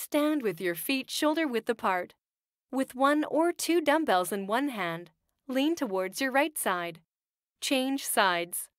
Stand with your feet shoulder-width apart. With 1 or 2 dumbbells in one hand, lean towards your right side. Change sides.